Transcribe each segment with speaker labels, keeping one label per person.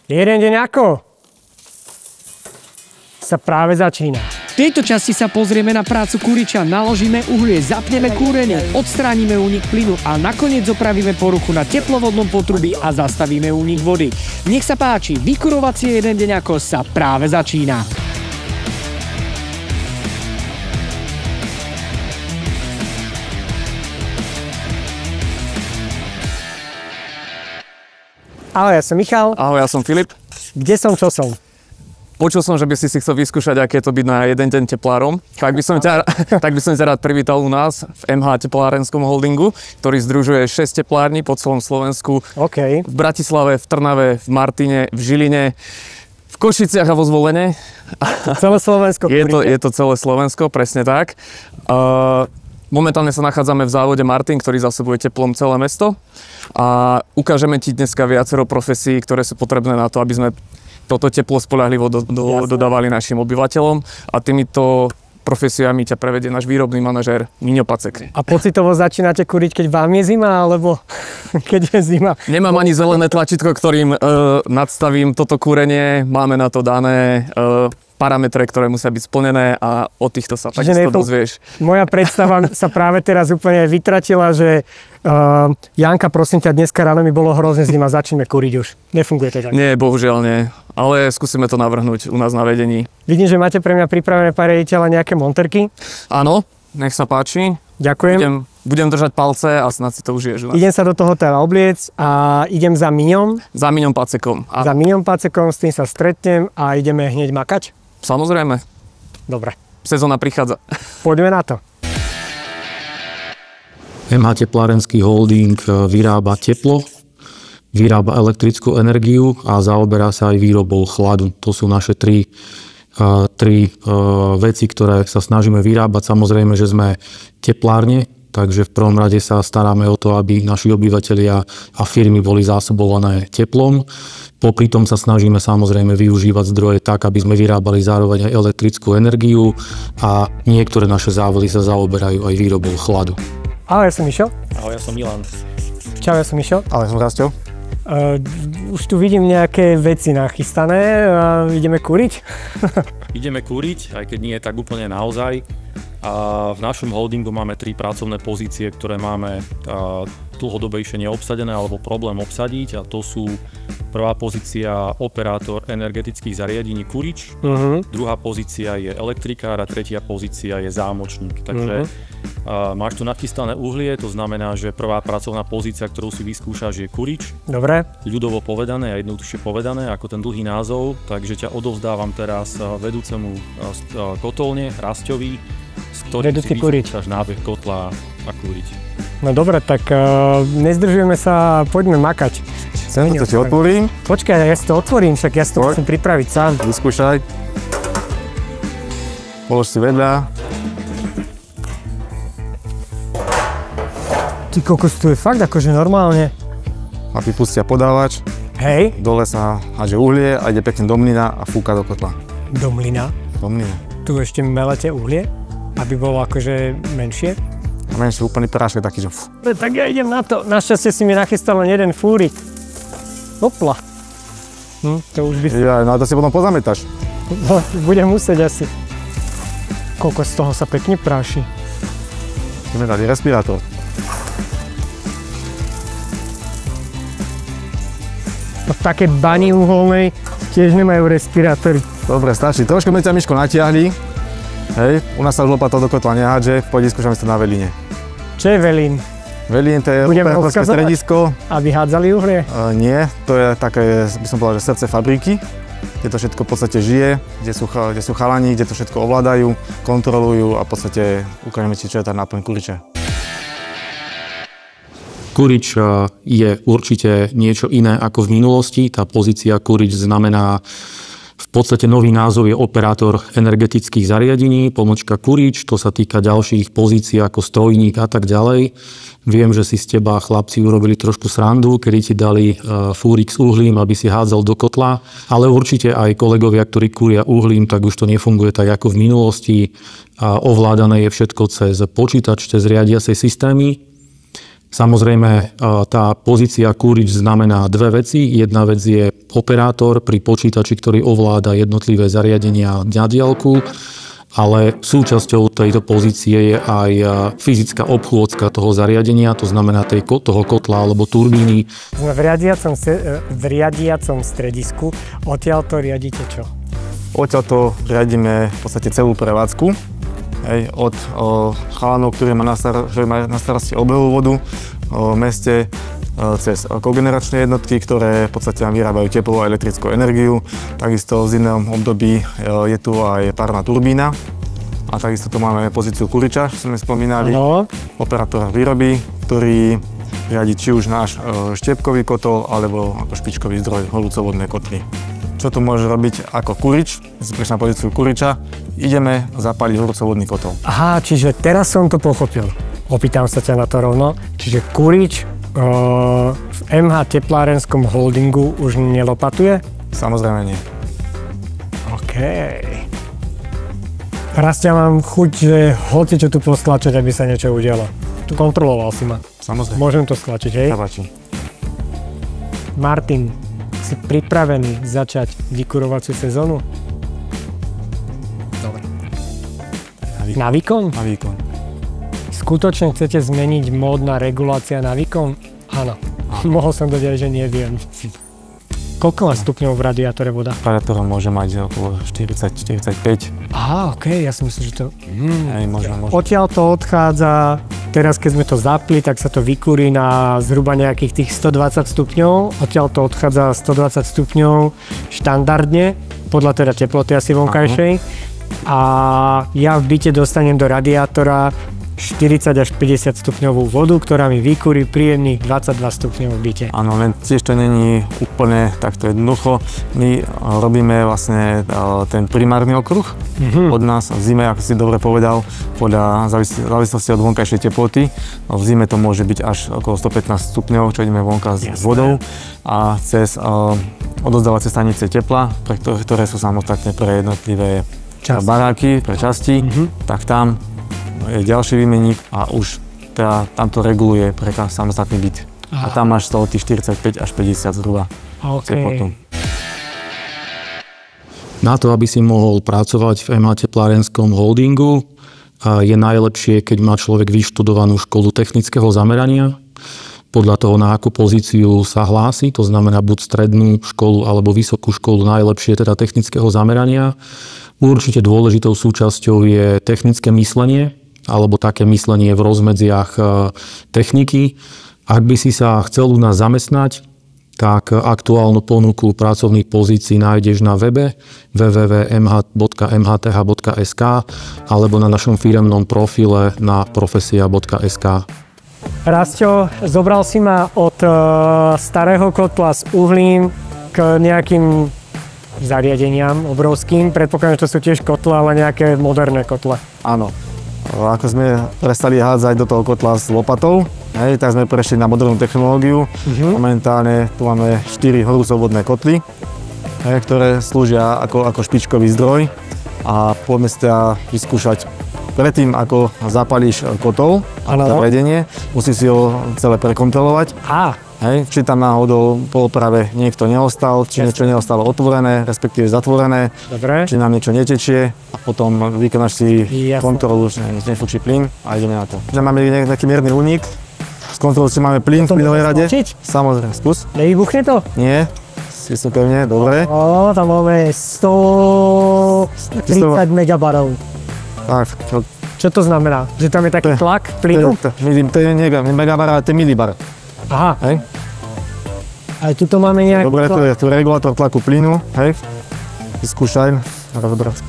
Speaker 1: Jeden deň ako sa práve začína.
Speaker 2: V tejto časti sa pozrieme na prácu kuriča, naložíme uhlie, zapneme kúrenie, odstránime únik plynu a nakoniec opravíme poruchu na teplovodnom potrubí a zastavíme únik vody. Nech sa páči, vykurovacie jeden deň ako sa práve začína.
Speaker 1: Ahoj, ja som Michal.
Speaker 3: Ahoj, ja som Filip.
Speaker 1: Kde som, čo som?
Speaker 3: Počul som, že by si chcel vyskúšať, aké je to byť na jeden deň teplárom. Tak by som ťa rád privítal u nás v MH Teplárenskom holdingu, ktorý združuje 6 teplární po celom Slovensku.
Speaker 1: OK.
Speaker 3: V Bratislave, v Trnave, v Martine, v Žiline, v Košiciach a vo Zvolene.
Speaker 1: Celé Slovensko.
Speaker 3: Je to celé Slovensko, presne tak. Momentálne sa nachádzame v závode Martin, ktorý zásobuje teplom celé mesto. A ukážeme ti dneska viacero profesí, ktoré sú potrebné na to, aby sme toto teplo spoľahlivo dodávali našim obyvateľom. A týmito profesiami ťa prevedie náš výrobný manažér Miňo Pacek.
Speaker 1: A pocitovo začínate kuriť, keď vám je zima, alebo keď je zima?
Speaker 3: Nemám ani zelené tlačítko, ktorým nadstavím toto kúrenie. Máme na to dané parametre, ktoré musia byť splnené a o týchto sa takisto dozvieš.
Speaker 1: Moja predstava sa práve teraz úplne vytratila, že Janka, prosím ťa, dneska ráno mi bolo hrozne zima, začneme kuriť už. Nefunguje to tak.
Speaker 3: Nie, bohužiaľ nie, ale skúsime to navrhnúť u nás na vedení.
Speaker 1: Vidím, že máte pre mňa pripravené, pán riaditeľ, nejaké monterky.
Speaker 3: Áno, nech sa páči.
Speaker 1: Ďakujem.
Speaker 3: Budem držať palce a snad si to užiješ.
Speaker 1: Idem sa do toho teda obliec a idem za Miňom.
Speaker 3: Za Miňom Pacekom.
Speaker 1: Za Miňom Pacekom, s tým sa stretnem a ideme hneď makať.
Speaker 3: Samozrejme.
Speaker 1: Dobre.
Speaker 3: Sezóna prichádza.
Speaker 1: Poďme na to.
Speaker 4: MH Teplárenský holding vyrába teplo, vyrába elektrickú energiu a zaoberá sa aj výrobou chladu. To sú naše tri veci, ktoré sa snažíme vyrábať. Samozrejme, že sme teplárne, takže v prvom rade sa staráme o to, aby naši obyvatelia a firmy boli zásobované teplom. Popri tom sa snažíme samozrejme využívať zdroje tak, aby sme vyrábali zároveň aj elektrickú energiu a niektoré naše závody sa zaoberajú aj výrobou chladu.
Speaker 1: Ahoj, ja som Mišo.
Speaker 5: Ahoj, ja som Milan.
Speaker 1: Čau, ja som Mišo.
Speaker 3: Ahoj, ja som Rastio.
Speaker 1: Už tu vidím nejaké veci nachystané. Ideme kúriť?
Speaker 5: Ideme kúriť, aj keď nie je tak úplne naozaj. A v našom holdingu máme 3 pracovné pozície, ktoré máme dlhodobejšie neobsadené alebo problém obsadiť, a to sú prvá pozícia operátor energetických zariadení kurič, druhá pozícia je elektrikár a tretia pozícia je zámočník. Takže máš tu nachystané uhlie, to znamená, že prvá pracovná pozícia, ktorú si vyskúšaš, je kurič.
Speaker 1: Dobre.
Speaker 5: Ľudovo povedané a jednoduchšie povedané, ako ten dlhý názov, takže ťa odovzdávam teraz vedúcemu kotolne, Rastovi, s ktorým si vyskúšaš nábeh kotla a kúriť.
Speaker 1: No dobre, tak nezdržujeme sa, poďme makať.
Speaker 3: Chcem, to ti otvorím.
Speaker 1: Počkaj, ja si to otvorím, však ja si to musím pripraviť sám.
Speaker 3: Vyskúšaj. Polož si vedľa.
Speaker 1: Ty kokos, tu je fakt akože normálne.
Speaker 3: A vypustia podávač.
Speaker 1: Hej.
Speaker 3: Dole sa háže uhlie a ide pekne do mlyna a fúka do kotla.
Speaker 1: Do mlyna?
Speaker 3: Do mlyna.
Speaker 1: Tu ešte melete uhlie, aby bolo akože menšie.
Speaker 3: A menšie úplný prášek taký, že
Speaker 1: Tak ja idem na to. Našťastie si mi nachystal len jeden fúrik. Hopla. To už by...
Speaker 3: Ja, no to si potom pozamätaš.
Speaker 1: No, budem musieť asi. Koľko z toho sa pekne práši.
Speaker 3: Ideme dať respirátor.
Speaker 1: V takej bani uholnej tiež nemajú respirátory.
Speaker 3: Dobre, stačí. Trošku sme ťa, Miško, natiahli. Hej, u nás sa už lopatou do kotla nehádže, poď skúšame si to na velíne.
Speaker 1: Čo je velín?
Speaker 3: Velín, to je operátorské stredisko.
Speaker 1: Aby hádzali uhlie?
Speaker 3: Nie, to je také, by som povedal, že srdce fabriky, kde to všetko v podstate žije, kde sú chalani, kde to všetko ovládajú, kontrolujú a v podstate ukážeme ti, čo je tá náplň kuriča.
Speaker 4: Kurič je určite niečo iné ako v minulosti. Tá pozícia kurič znamená v podstate nový názov je operátor energetických zariadení, pomočka kurič, to sa týka ďalších pozícií ako strojník a tak ďalej. Viem, že si z teba chlapci urobili trošku srandu, kedy ti dali fúrik s uhlím, aby si hádzal do kotla, ale určite aj kolegovia, ktorí kúria uhlím, tak už to nefunguje tak ako v minulosti. Ovládané je všetko cez počítač, cez riadiace systémy. Samozrejme, tá pozícia kúrič znamená dve veci. Jedna vec je operátor pri počítači, ktorý ovláda jednotlivé zariadenia na diaľku, ale súčasťou tejto pozície je aj fyzická obchôdzka toho zariadenia, to znamená toho kotla alebo turbíny.
Speaker 1: Sme v riadiacom stredisku. Odtiaľ to riadite čo?
Speaker 6: Odtiaľ to riadíme v podstate celú prevádzku. Od chalanov, ktorí má na starosti obehovú vodu v meste, cez kogeneračné jednotky, ktoré v podstate vyrábajú teplú a elektrickú energiu. Takisto v zimnom období je tu aj párna turbína. A takisto tu máme pozíciu kuriča, čo sme spomínali.
Speaker 1: No.
Speaker 6: Operátora výroby, ktorý riadi či už náš štiepkový kotol, alebo ako špičkový zdroj horúcovodné kotly. Čo tu môže robiť ako kurič, prišli na pozíciu kuriča, ideme zapáliť horúcovodný kotol.
Speaker 1: Aha, čiže teraz som to pochopil. Opýtam sa ťa na to rovno. Čiže kurič v MH Teplárenskom holdingu už nelopatuje?
Speaker 6: Samozrejme nie.
Speaker 1: OK. Raz ťa mám chuť, že hoci čo tu postlačiť, aby sa niečo udialo. Kontroloval si ma.
Speaker 6: Samozrejme.
Speaker 1: Môžem to stlačiť, hej?
Speaker 6: Sa páči.
Speaker 1: Martin, si pripravený začať vykurovaciu sezónu? Dobre. Na výkon?
Speaker 6: Na výkon.
Speaker 1: Skutočne chcete zmeniť mód na regulácia na výkon? Áno. Mohol som dať aj, že neviem. Koľko má stupňov v radiátore voda?
Speaker 6: Radiátor môže mať okolo 40-45.
Speaker 1: Aha, OK, ja si myslím, že to...
Speaker 6: Možno.
Speaker 1: Odtiaľ to odchádza, teraz keď sme to zapli, tak sa to vykúri na zhruba nejakých tých 120 stupňov. Odtiaľ to odchádza 120 stupňov štandardne, podľa teda teploty asi vonkajšej. A ja v byte dostanem do radiátora 40 až 50 stupňovú vodu, ktorá mi vykúri príjemných 22 stupňov v byte.
Speaker 6: Áno, len tiež to není úplne takto jednoducho. My robíme vlastne ten primárny okruh od nás v zime, ako si dobre povedal, podľa závislosti od vonkajšej teploty. V zime to môže byť až okolo 115 stupňov, čo ideme vonka s vodou a cez odovzdávacie stanice tepla, ktoré sú samostatne pre jednotlivé baráky, pre časti, tak tam je ďalší výmenník a už teda tam to reguluje pre samostatný byt. A tam máš z toho tých 45 až 50 zhruba teplotu.
Speaker 4: Na to, aby si mohol pracovať v MH Teplárenskom holdingu, je najlepšie, keď má človek vyštudovanú školu technického zamerania. Podľa toho, na akú pozíciu sa hlási, to znamená buď strednú školu alebo vysokú školu, najlepšie teda technického zamerania. Určite dôležitou súčasťou je technické myslenie, alebo také myslenie v rozmedziach techniky. Ak by si sa chcel u nás zamestnať, tak aktuálnu ponuku pracovných pozícií nájdeš na webe www.mh.mhth.sk alebo na našom firemnom profile na profesia.sk.
Speaker 1: Rastio, zobral si ma od starého kotla s uhlím k nejakým zariadeniam obrovským. Predpokladám, že to sú tiež kotle, ale nejaké moderné kotle.
Speaker 6: Áno. Ako sme prestali hádzať do toho kotla s lopatou, tak sme prešli na modernú technológiu. Momentálne tu máme 4 horúcovodné kotly, ktoré slúžia ako špičkový zdroj. A poďme si teda vyskúšať. Predtým, ako zapalíš kotol, vedenie, musíš si ho celé prekontrolovať. Či tam náhodou po oprave niekto neostal, či niečo neostalo otvorené, respektíve zatvorené, či nám niečo netečie a potom vykonáš si kontrolu, že nefúči plyn a ideme na to. Máme nejaký mierny únik, z kontrolu si máme plyn v plynovej rade. Samozrejme, skús.
Speaker 1: Nevybuchne to?
Speaker 6: Nie, si sú pevne, dobre.
Speaker 1: Tam máme 130 megabarov.
Speaker 6: Tak,
Speaker 1: čo to znamená? Že tam je taký tlak plynu?
Speaker 6: To je megabar, ale to je milibar.
Speaker 1: Aha. Hej. Aj tuto máme nejaký...
Speaker 6: Dobre, to je tu regulátor tlaku plynu, hej. Vyskúšaj, rozobrať.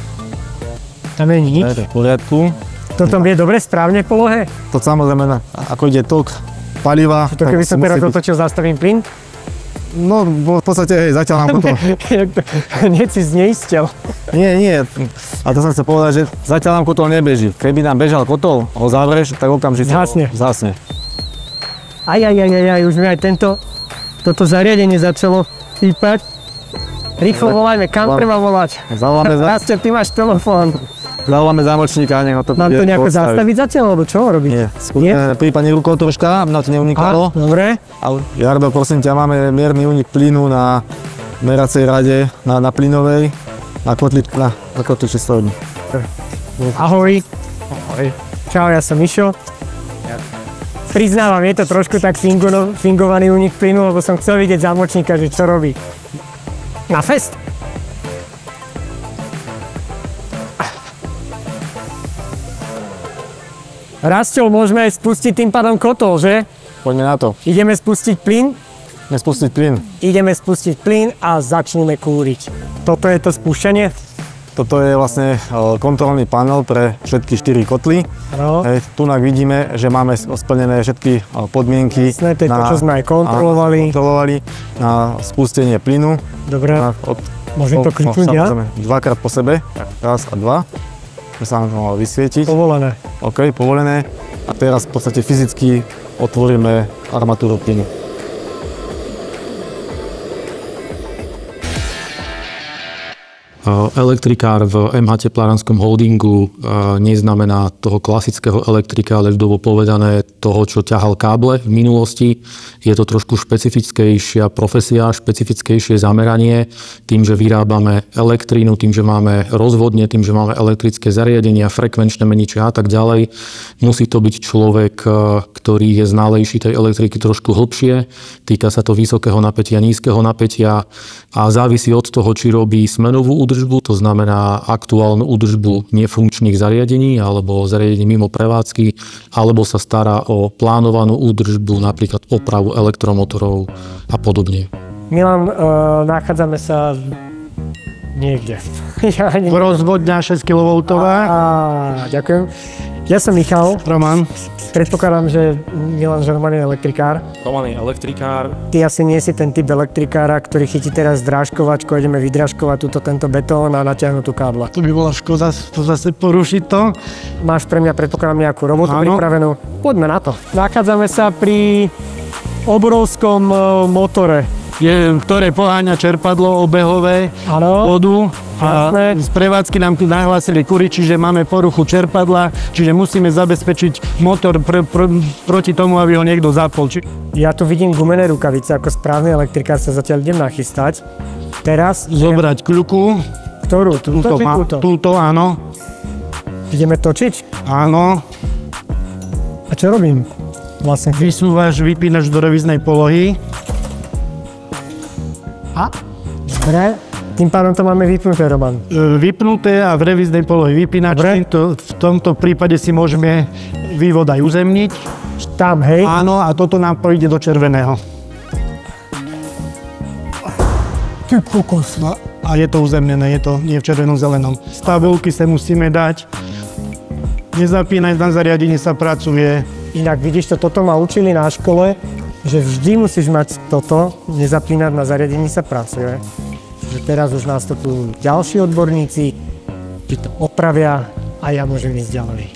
Speaker 1: Tam je nič?
Speaker 6: To je v poriadku.
Speaker 1: Toto je dobre, správne v polohe?
Speaker 6: To samozrejme, ako ide tok paliva...
Speaker 1: To keby som teraz otočil, zastavím plyn?
Speaker 6: No, v podstate, hej, zatiaľ nám kotol...
Speaker 1: Hneď si zneistel.
Speaker 6: Nie. A to som chcel povedať, že zatiaľ nám kotol nebeží. Keby nám bežal kotol, ho zavreš, tak okamžite zhasne.
Speaker 1: Aj, už mi aj toto zariadenie začalo pípať. Rýchlo volajme, kam treba volať?
Speaker 6: Zavoláme
Speaker 1: Rastio, ty máš telefón.
Speaker 6: Zavoláme zámočníka, nech ho to...
Speaker 1: Mám to nejako zastaviť zatiaľ, alebo čo robiť?
Speaker 6: Nie, skúsme prípadne rukou troška, aby na to neunikalo.
Speaker 1: Dobre.
Speaker 6: Jardo, prosím ťa, máme mierny únik plynu na meracej rade, na plynovej, na kotli čistovni.
Speaker 1: Ahoj. Ahoj. Čau, ja som Mišo. Priznávam, je to trošku tak fingovaný únik plynu, lebo som chcel vidieť zámočníka, že čo robí. Na fest. Rasťo, môžeme spustiť tým pádom kotol, že?
Speaker 6: Poďme na to.
Speaker 1: Ideme spustiť plyn?
Speaker 6: Nespustiť plyn.
Speaker 1: Ideme spustiť plyn a začneme kúriť. Toto je to spúšťanie?
Speaker 6: Toto je vlastne kontrolný panel pre všetky 4 kotly. Tu vidíme, že máme splnené všetky podmienky.
Speaker 1: Jasné, to je to, čo sme aj kontrolovali.
Speaker 6: Na spustenie plynu.
Speaker 1: Dobre, môžem to kliknúť ja?
Speaker 6: Dvakrát po sebe, raz a dva. Že sa nám to malo vysvietiť.
Speaker 1: Povolené.
Speaker 6: OK, povolené. A teraz v podstate fyzicky otvoríme armatúru plynu.
Speaker 4: Elektrikár v MH Tepláranskom holdingu neznamená toho klasického elektrika, ale ľudovo povedané toho, čo ťahal káble v minulosti. Je to trošku špecifickejšia profesia, špecifickejšie zameranie tým, že vyrábame elektrínu, tým, že máme rozvodne, tým, že máme elektrické zariadenia, frekvenčné meniče a tak ďalej. Musí to byť človek, ktorý je znalejší tej elektriky trošku hlbšie. Týka sa to vysokého napätia, nízkeho napätia a závisí od toho, či robí smenovú údržbu, to znamená aktuálnu údržbu nefunkčných zariadení alebo zariadení mimo prevádzky, alebo sa stará o plánovanú údržbu, napríklad opravu elektromotorov a podobne.
Speaker 1: Milan, nachádzame sa niekde.
Speaker 7: Rozvodňa 6 kV.
Speaker 1: Ďakujem. Ja som Michal.
Speaker 7: Roman.
Speaker 1: Predpokladám, že Milan Roman je elektrikár.
Speaker 5: Roman je elektrikár.
Speaker 1: Ty asi nie si ten typ elektrikára, ktorý chytí teraz drážkovačku, ideme vydrážkovať tento betón a natiahnuť tú kábla.
Speaker 7: To by bola škoda zase porušiť to.
Speaker 1: Máš pre mňa, predpokladám, nejakú robotu pripravenú. Poďme na to. Nachádzame sa pri obrovskom motore.
Speaker 7: Ktoré poháňa čerpadlo obehové, vodu. A z prevádzky nám tu nahlásili kuriči, že máme poruchu čerpadla, čiže musíme zabezpečiť motor proti tomu, aby ho niekto zapol.
Speaker 1: Ja tu vidím gumené rukavice, ako správny elektrikár sa zatiaľ idem nachystať. Teraz
Speaker 7: zobrať kľuku.
Speaker 1: Ktorú?
Speaker 7: Túto, áno.
Speaker 1: Ideme točiť?
Speaker 7: Áno.
Speaker 1: A čo robím? Vlastne
Speaker 7: vysúvaš, vypínaš do revíznej polohy.
Speaker 1: Dobre, tým pádom to máme vypnuté, Roman.
Speaker 7: Vypnuté a v revíznej polohe vypínač. V tomto prípade si môžeme vývod aj uzemniť.
Speaker 1: Tam, hej?
Speaker 7: Áno, a toto nám pôjde do červeného.
Speaker 1: Ty kokos.
Speaker 7: A je to uzemnené, nie v červenom zelenom. Stavovky sa musíme dať. Nezapínať, na zariadení sa pracuje.
Speaker 1: Inak vidíš, toto ma učili na škole, že vždy musíš mať toto, nezapínať, na zariadení sa pracuje. Že teraz už nás to tu ďalší odborníci, tí to opravia a ja môžem ísť ďalej.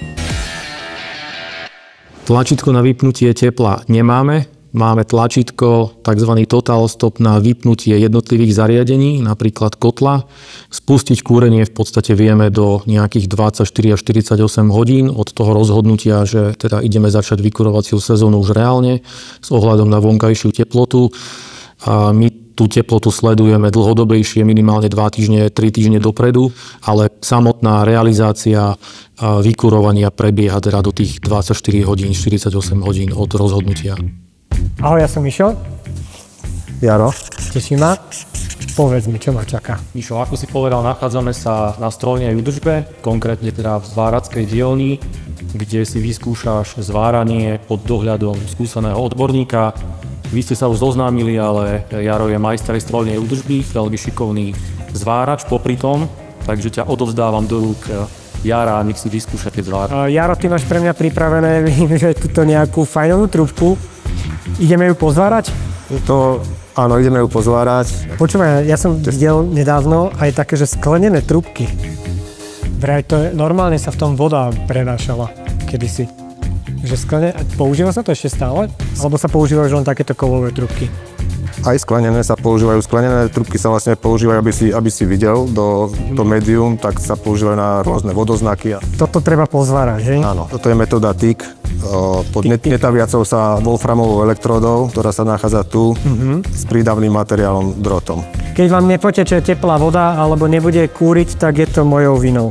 Speaker 4: Tlačítko na vypnutie tepla nemáme. Máme tlačítko, tzv. Total Stop na vypnutie jednotlivých zariadení, napríklad kotla. Spustiť kúrenie v podstate vieme do nejakých 24 až 48 hodín od toho rozhodnutia, že teda ideme začať vykurovaciu sezónu už reálne s ohľadom na vonkajšiu teplotu. A my tú teplotu sledujeme dlhodobejšie, minimálne 2 týždne, 3 týždne dopredu, ale samotná realizácia vykurovania prebieha teda do tých 24 hodín, 48 hodín od rozhodnutia.
Speaker 1: Ahoj, ja som Mišo.
Speaker 6: Jaro.
Speaker 1: Teší ma. Povedz mi, čo ma čaká.
Speaker 5: Mišo, ako si povedal, nachádzame sa na strojnej údržbe, konkrétne teda v zvárackej dielni, kde si vyskúšaš zváranie pod dohľadom skúseného odborníka. Vy ste sa už zoznámili, ale Jaro je majster strojnej údržby, veľmi šikovný zvárač popri tom, takže ťa odovzdávam do rúk Jara, nech si vyskúša tie zvárať.
Speaker 1: Jaro, ty máš pre mňa pripravené, že túto nejakú fajnovú trúbku. Ideme ju pozvárať?
Speaker 6: Áno, ideme ju pozvárať.
Speaker 1: Počúvaj, ja som videl nedávno aj také, že sklenené trúbky. Vraj to je, normálne sa v tom voda prenášala kedysi. Že používa sa to ešte stále? Alebo sa používajú len takéto kovové trúbky?
Speaker 8: Aj sklenené sa používajú. Sklenené trubky sa vlastne používajú, aby si videl do médium, tak sa používajú na rôzne vodoznaky.
Speaker 1: Toto treba pozvárať, že?
Speaker 8: Áno, toto je metóda TIC. Pod netaviacou sa wolframovou elektródou, ktorá sa nachádza tu s prídavným materiálom drotom.
Speaker 1: Keď vám nepoteče teplá voda alebo nebude kúriť, tak je to mojou vinou.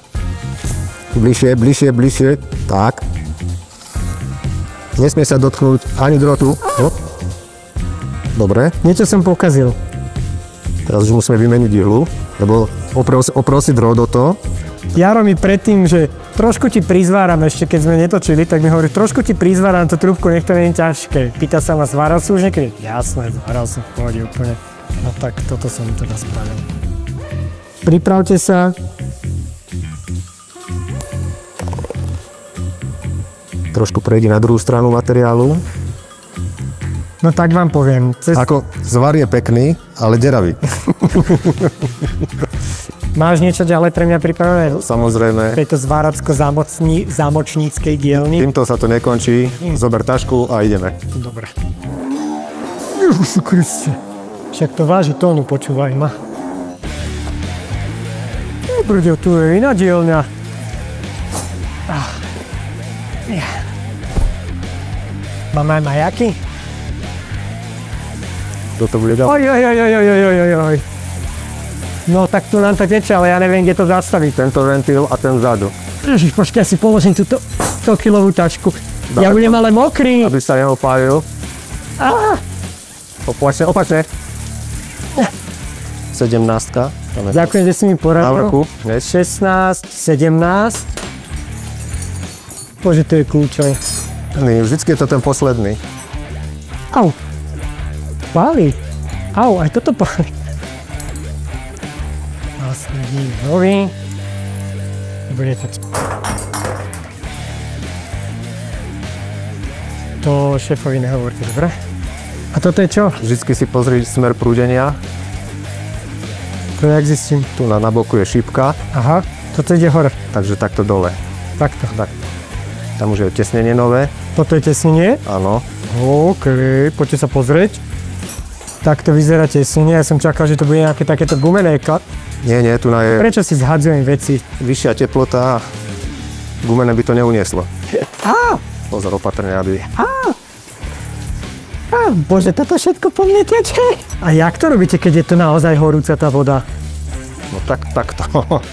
Speaker 8: Bližšie. Tak. Nesmie sa dotknúť ani drotu. Dobre.
Speaker 1: Niečo som pokazil.
Speaker 8: Teraz už musíme vymeniť ihlu, lebo oprel si drôt do toho.
Speaker 1: Jaro mi predtým, že trošku ti prizváram, ešte keď sme netočili, tak mi hovorí, trošku ti prizváram tú trúbku, nech to nie je ťažké. Pýta sa ma, zváral si už niekedy? Jasné, zváral som, v pohode úplne. No tak toto som teda spravil. Pripravte sa.
Speaker 8: Trošku prejdi na druhú stranu materiálu.
Speaker 1: No tak vám poviem.
Speaker 8: Ako zvar je pekný, ale deravý.
Speaker 1: Máš niečo ďalej pre mňa pripravené?
Speaker 8: Samozrejme.
Speaker 1: Tejto zváradsko-zámočníckej dielni?
Speaker 8: Týmto sa to nekončí. Zober tašku a ideme.
Speaker 1: Dobre. Ježišu Kriste. Však to váži tónu, počúvaj ma. Brďo, tu je iná dielňa. Máme aj majaky?
Speaker 8: Toto bude ďalej.
Speaker 1: Oj. No tak tu nám to teče, ale ja neviem, kde to zastaviť.
Speaker 8: Tento ventil a ten vzadu.
Speaker 1: Ježiš, počkaj, ja si položím túto 100-kilovú tašku. Ja budem ale mokrý.
Speaker 8: Aby sa neopálil. Opačne. 17.
Speaker 1: Ďakujem, že si mi poradil.
Speaker 8: Na vrchu.
Speaker 1: 16, 17. Bože, to je kľúčové.
Speaker 8: Vždycky je to ten posledný.
Speaker 1: Au. Páli. Au, aj toto páli. Posledný nový. Bude to... To šéfovi nehovorte, dobre? A toto je čo?
Speaker 8: Vždycky si pozri smer prúdenia.
Speaker 1: To jak zistím?
Speaker 8: Tu na boku je šípka.
Speaker 1: Aha, toto ide hore.
Speaker 8: Takže takto dole.
Speaker 1: Takto.
Speaker 8: Tam už je tesnenie nové.
Speaker 1: Toto je tesnenie?
Speaker 8: Áno.
Speaker 1: OK, poďte sa pozrieť. Takto vyzerá tesnenie. Ja som čakal, že to bude nejaké takéto gumené.
Speaker 8: Nie, tu je...
Speaker 1: Prečo si zhadzujem veci?
Speaker 8: Vyššia teplota a gumené by to neunieslo. Pozor, opatrne, aby...
Speaker 1: Bože, toto všetko po mne teče. A jak to robíte, keď je to naozaj horúca tá voda?
Speaker 8: No takto.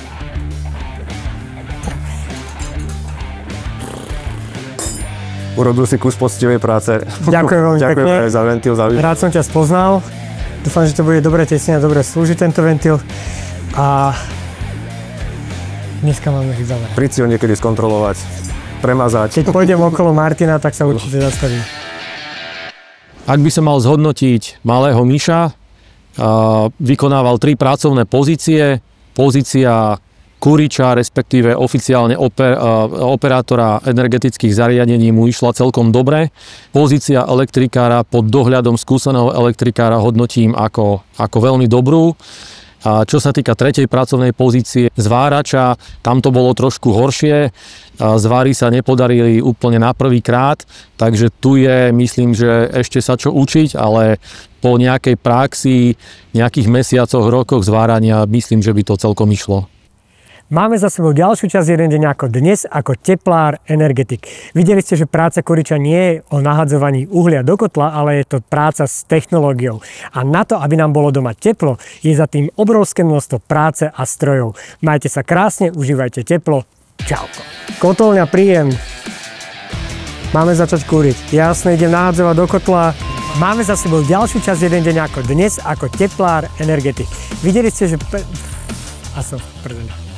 Speaker 8: Urobil si kus poctivej práce.
Speaker 1: Ďakujem veľmi pekne.
Speaker 8: Ďakujem za ventil, za
Speaker 1: Rád som ťa spoznal. Dúfam, že to bude dobre tesne a dobre slúžiť tento ventil. A dneska máme ich záver.
Speaker 8: Príď si ho niekedy skontrolovať, premazať.
Speaker 1: Keď pôjdem okolo Martina, tak sa určite zastavím.
Speaker 4: Ak by som mal zhodnotiť malého Miša, vykonával 3 pracovné pozície. Pozícia kuriča, respektíve oficiálne operátora energetických zariadení mu išla celkom dobre. Pozícia elektrikára pod dohľadom skúseného elektrikára hodnotím ako veľmi dobrú. A čo sa týka 3. pracovnej pozície zvárača, tam to bolo trošku horšie. Zváry sa nepodarili úplne na prvý krát, takže tu je, myslím, že ešte sa čo učiť, ale po nejakej praxi, nejakých mesiacoch, rokoch zvárania, myslím, že by to celkom išlo.
Speaker 1: Máme za sebou ďalšiu časť jeden deň ako dnes, ako teplár, energetik. Videli ste, že práca kuriča nie je o nahadzovaní uhlia do kotla, ale je to práca s technológiou. A na to, aby nám bolo doma teplo, je za tým obrovské množstvo práce a strojov. Majte sa krásne, užívajte teplo. Čauko. Kotolňa, príjem. Máme začať kúriť. Jasne, idem nahadzovať do kotla. Máme za sebou ďalšiu časť jeden deň ako dnes, ako teplár, energetik. Videli ste, že... A som v prdeli.